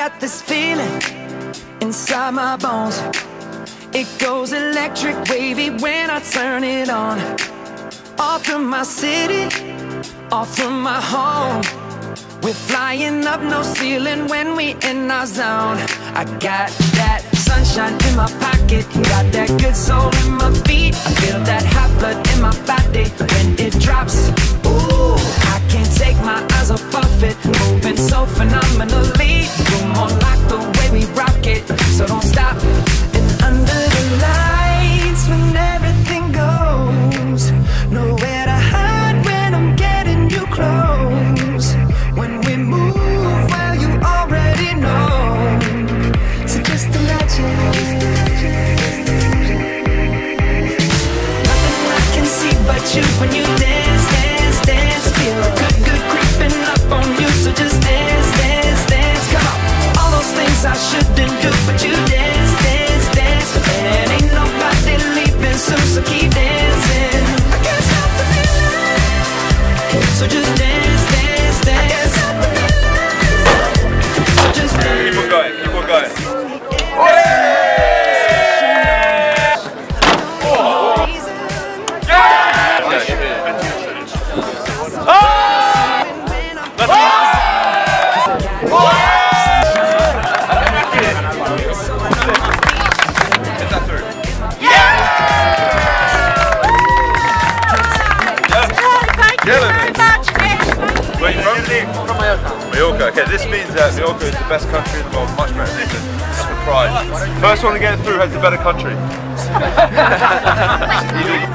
got this feeling inside my bones. It goes electric wavy when I turn it on. Off from my city, off from my home. We're flying up, no ceiling when we in our zone. I got that sunshine in my pocket, got that good soul in my feet. I feel that hot blood in my body when it drops. Ooh, I can't take my eyes off it, moving so phenomenally. You're more like the way we rock it, so don't stop. And under the lights when everything goes, nowhere to hide when I'm getting you close. When we move, well, you already know. So just imagine. Nothing I can see but you when you dance, dance, dance. Feel good, good creeping up on you. So just dance, dance, dance. Come on. All those things I shouldn't do, but you dance, dance, dance. And ain't nobody leaving soon, so keep dancing. I can't stop the feeling. So just dance, dance, dance. Keep on going, keep on going. Where are you from? From Mallorca. Mallorca. Okay, this means that Mallorca is the best country in the world, much better than England. That's the prize. First one to get through has the better country.